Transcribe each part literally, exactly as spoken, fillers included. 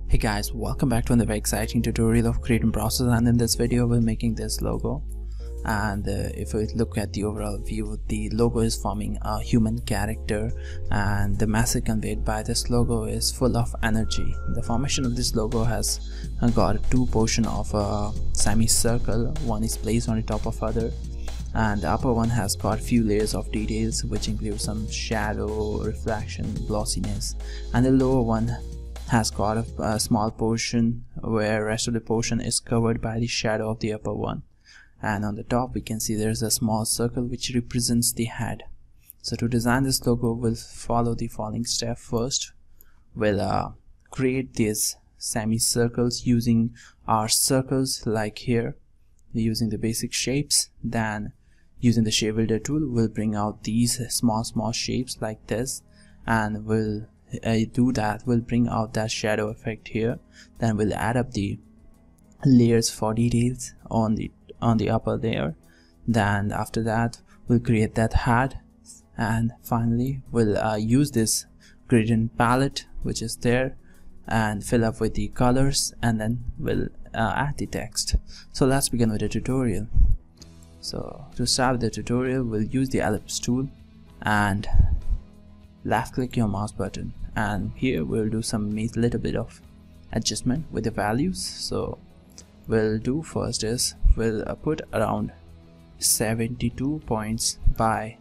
Hey guys, welcome back to another very exciting tutorial of creatnprocess, and in this video we're making this logo. And uh, if we look at the overall view, the logo is forming a human character, and the message conveyed by this logo is full of energy. The formation of this logo has uh, got two portion of a semicircle. One is placed on the top of other, and the upper one has got few layers of details which include some shadow, reflection, glossiness, and the lower one has got a, a small portion where rest of the portion is covered by the shadow of the upper one. And on the top we can see there's a small circle which represents the head. So to design this logo, we'll follow the following step. First, we'll uh, create these semicircles using our circles like here, using the basic shapes. Then using the shape builder tool, we'll bring out these small small shapes like this, and we'll Uh, do that we'll bring out that shadow effect here. Then we'll add up the layers for details on the on the upper layer. Then after that we'll create that head, and finally we'll uh, use this gradient palette which is there and fill up with the colors, and then we'll uh, add the text. So let's begin with the tutorial. So to start the tutorial, we'll use the ellipse tool and left click your mouse button, and here we'll do some little bit of adjustment with the values. So we'll do first is we'll uh, put around seventy-two points by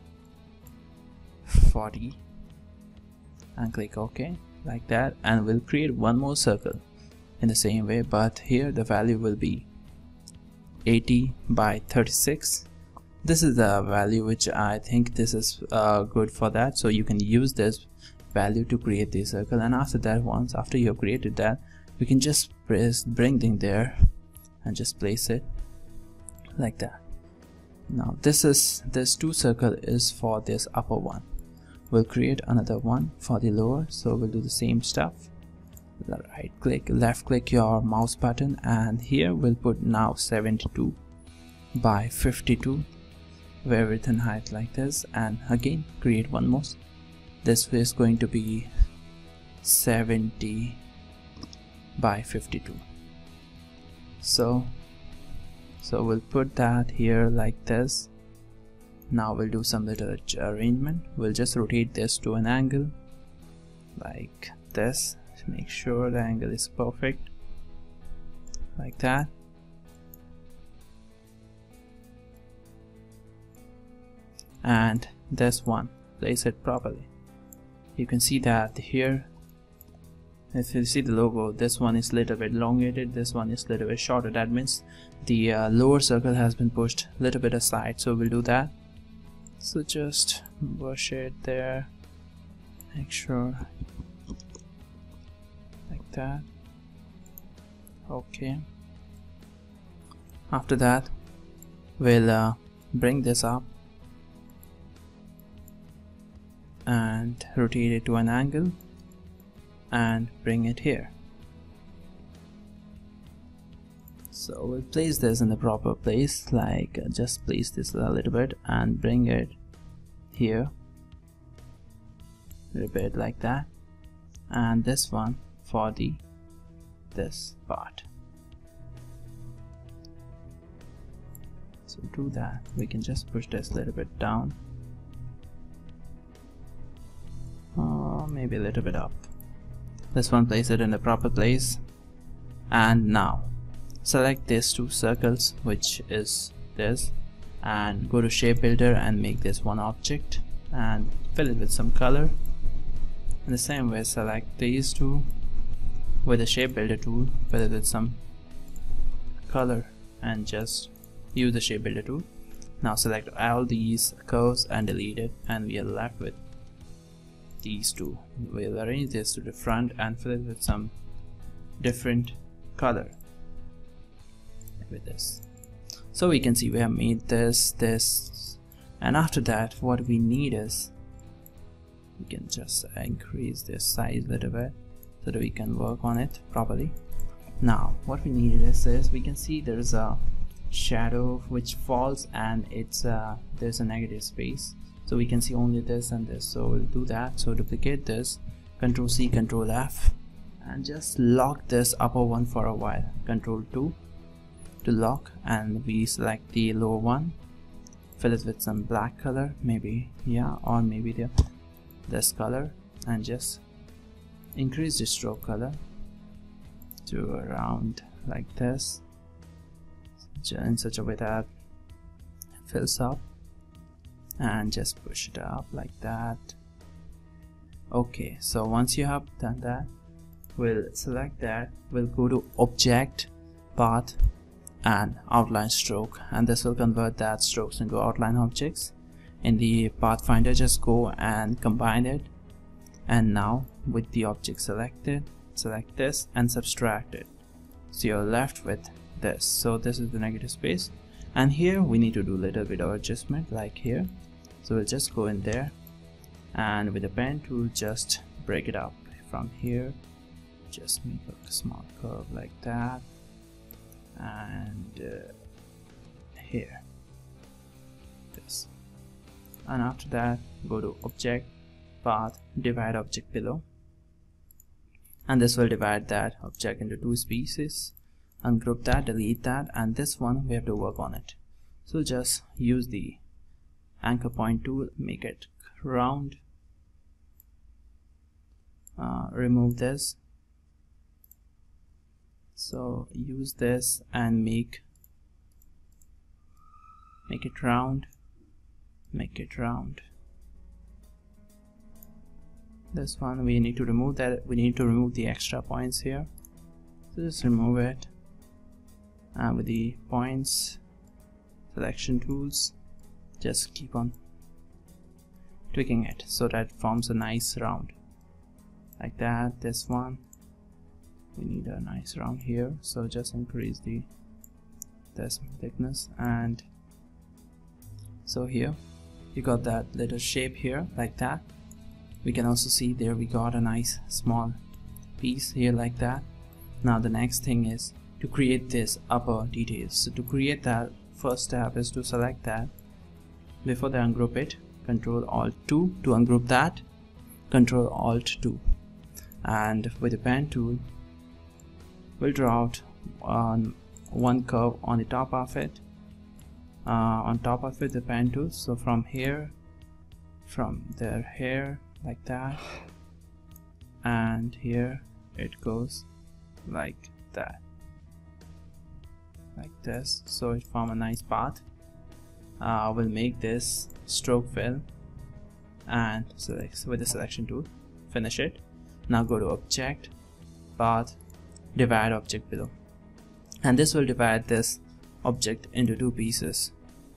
forty and click OK like that, and we'll create one more circle in the same way, but here the value will be eighty by thirty-six. This is the value which I think this is uh, good for that, so you can use this value to create the circle. And after that, once after you have created that, we can just press bring thing there and just place it like that. Now this is this two circle is for this upper one. We'll create another one for the lower, so we'll do the same stuff. Right click, left click your mouse button, and here we'll put now seventy-two by fifty-two, where width and height like this, and again create one more. This is going to be seventy by fifty-two. So so we'll put that here like this. Now we'll do some little arrangement. We'll just rotate this to an angle like this to make sure the angle is perfect like that. And this one, place it properly. You can see that here, if you see the logo, this one is a little bit elongated, this one is a little bit shorter. That means the uh, lower circle has been pushed a little bit aside, so we'll do that. So just brush it there, make sure like that. Okay, after that we'll uh, bring this up and rotate it to an angle and bring it here. So we'll place this in the proper place, like uh, just place this a little bit and bring it here a little bit like that, and this one for the this part. So do that. We can just push this a little bit down, or maybe a little bit up. This one, place it in the proper place, and now select these two circles, which is this, and go to shape builder and make this one object and fill it with some color. In the same way, select these two with the shape builder tool, fill it with some color, and just use the shape builder tool. Now select all these curves and delete it, and we are left with these two. We'll arrange this to the front and fill it with some different color with this. So we can see we have made this this and after that what we need is we can just increase this size a little bit so that we can work on it properly. Now what we need is this. We can see there's a shadow which falls, and it's uh, there's a negative space, so we can see only this and this. So we'll do that. So duplicate this, control C, control F, and just lock this upper one for a while. Control two to lock, and we select the lower one, fill it with some black color, maybe, yeah, or maybe the this color, and just increase the stroke color to around like this, in such a way that it fills up, and just push it up like that. Okay, so once you have done that, we'll select that, we'll go to object, path, and outline stroke, and this will convert that strokes into outline objects. In the pathfinder, just go and combine it, and now with the object selected, select this and subtract it, so you're left with this. So this is the negative space, and here we need to do a little bit of adjustment like here. So we'll just go in there, and with the pen tool just break it up from here, just make a small curve like that, and uh, here this, and after that go to object, path, divide object below, and this will divide that object into two pieces. Ungroup that, delete that, and this one we have to work on it. So just use the anchor point tool, make it round, uh, remove this, so use this and make make it round, make it round. This one we need to remove that, we need to remove the extra points here, so just remove it, and with the points selection tools just keep on tweaking it so that it forms a nice round like that. This one we need a nice round here, so just increase the this thickness, and so here you got that little shape here like that. We can also see there we got a nice small piece here like that. Now the next thing is to create this upper details. So to create that, first step is to select that. Before that, ungroup it, control alt two to ungroup that, control alt two, and with the pen tool we'll draw out on one curve on the top of it, uh, on top of it the pen tool. So from here, from there here like that, and here it goes like that, like this, so it form a nice path. Uh, we'll make this stroke fill, and select with the selection tool, finish it. Now go to object, path, divide object below, and this will divide this object into two pieces.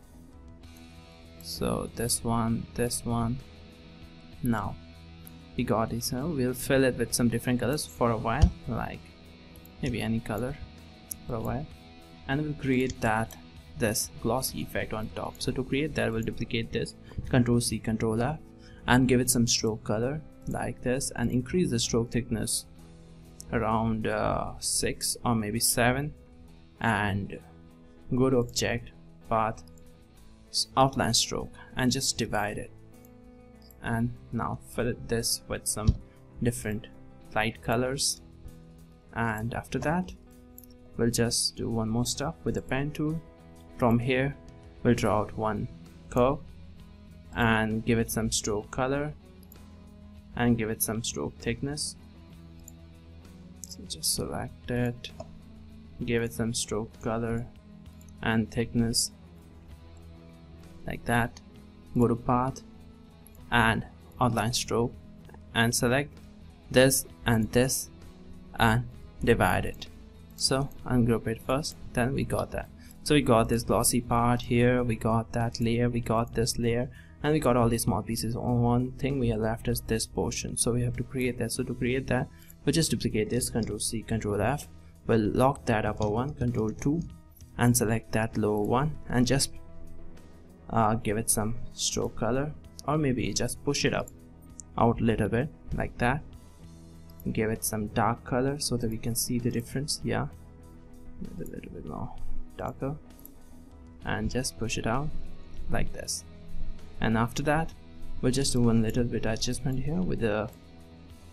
So this one, this one. Now we got this, so we'll fill it with some different colors for a while, like maybe any color for a while, and we'll create that this glossy effect on top. So to create that, we'll duplicate this, control C, control F, and give it some stroke color like this, and increase the stroke thickness around uh, six or maybe seven, and go to object, path, outline stroke, and just divide it. And now fill it this with some different light colors, and after that we'll just do one more step with the pen tool. From here we'll draw out one curve and give it some stroke color and give it some stroke thickness. So just select it, give it some stroke color and thickness like that. Go to path and outline stroke and select this and this and divide it. So ungroup it first, then we got that. So we got this glossy part here, we got that layer, we got this layer, and we got all these small pieces. On one thing we are left is this portion, so we have to create that. So to create that, we'll just duplicate this, control C, control F, we'll lock that upper one, control two, and select that lower one, and just uh, give it some stroke color, or maybe just push it up out a little bit like that. Give it some dark color so that we can see the difference. Yeah, a little bit more darker, and just push it out like this. And after that we'll just do one little bit adjustment here with the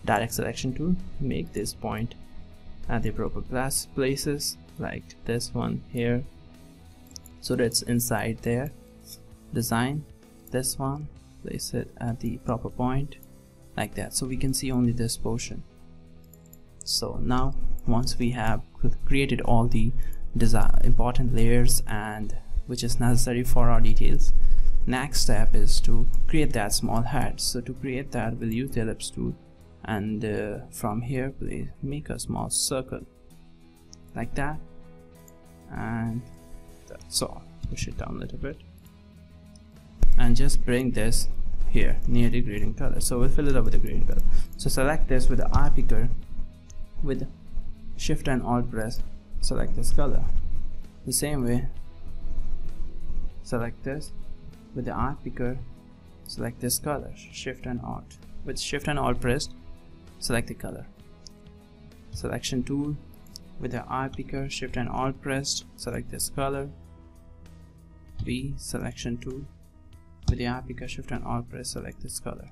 direct selection tool, make this point at the proper place places, like this one here, so that it's inside there. Design this one, place it at the proper point, like that, so we can see only this portion. So now once we have created all the important layers and which is necessary for our details, next step is to create that small head. So to create that, we'll use the ellipse tool, and uh, from here please make a small circle like that, and that's all. Push it down a little bit and just bring this here near the gradient color. So we'll fill it up with the gradient color. So select this with the eye picker, with Shift and Alt press, select this color. The same way, select this with the eye picker, select this color, Shift and Alt. With Shift and Alt pressed, select the color. Selection tool, with the eye picker, Shift and Alt pressed, select this color. V, selection tool, with the eye picker, Shift and Alt press, select this color.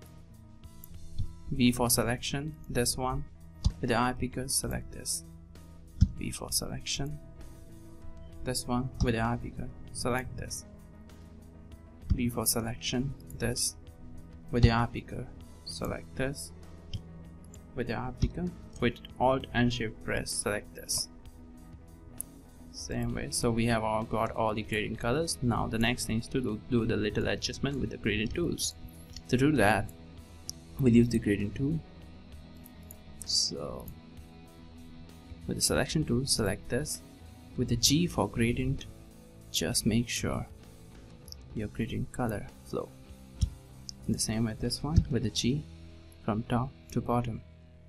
V for selection, this one, with the eye picker, select this. V for selection, this one, with the eye picker, select this. V for selection, this, with the eye picker, select this. With the eye picker, with Alt and Shift press, select this. Same way, so we have all got all the gradient colors. Now the next thing is to do, do the little adjustment with the gradient tools. To do that, we'll use the gradient tool. So with the selection tool, select this. With the G for gradient, just make sure your gradient color flow. In the same way this one, with the G, from top to bottom.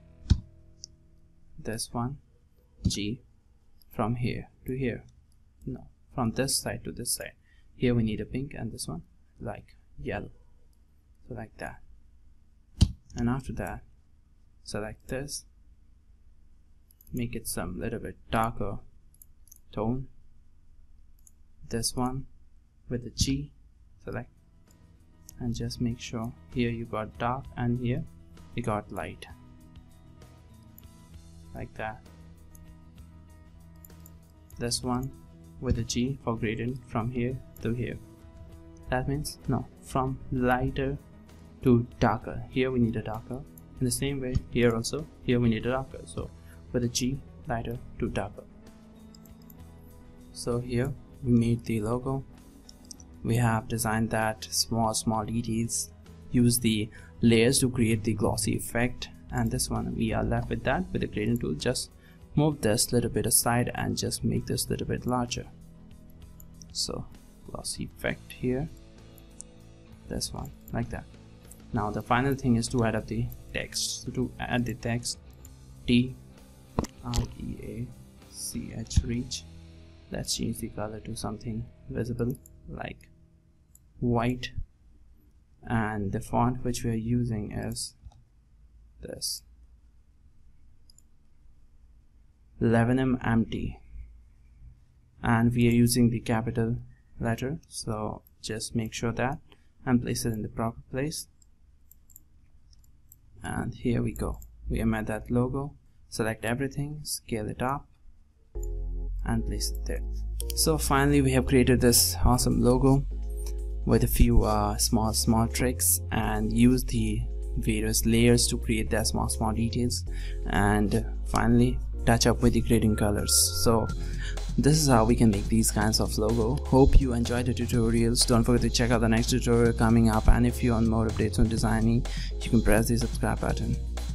This one, G, from here to here. No, from this side to this side. Here we need a pink, and this one like yellow. So like that. And after that, select this, make it some little bit darker tone. This one with the G, select, and just make sure here you got dark and here you got light, like that. This one with the G for gradient, from here to here. That means no, from lighter to darker. Here we need a darker. In the same way, here also, here we need a darker. So with the G, lighter to darker. So here we made the logo. We have designed that small small details, use the layers to create the glossy effect, and this one we are left with that. With the gradient tool, just move this little bit aside and just make this little bit larger. So glossy effect here, this one, like that. Now the final thing is to add up the text. So to add the text, T R E A C H, reach. Let's change the color to something visible like white, and the font which we are using is this eleven M M T, and we are using the capital letter, so just make sure that and place it in the proper place. And here we go, we have made that logo. Select everything, scale it up and place it there. So finally we have created this awesome logo with a few uh, small small tricks, and use the various layers to create that small small details, and finally touch up with the gradient colors. So this is how we can make these kinds of logo. Hope you enjoyed the tutorials. Don't forget to check out the next tutorial coming up, and if you want more updates on designing, you can press the subscribe button.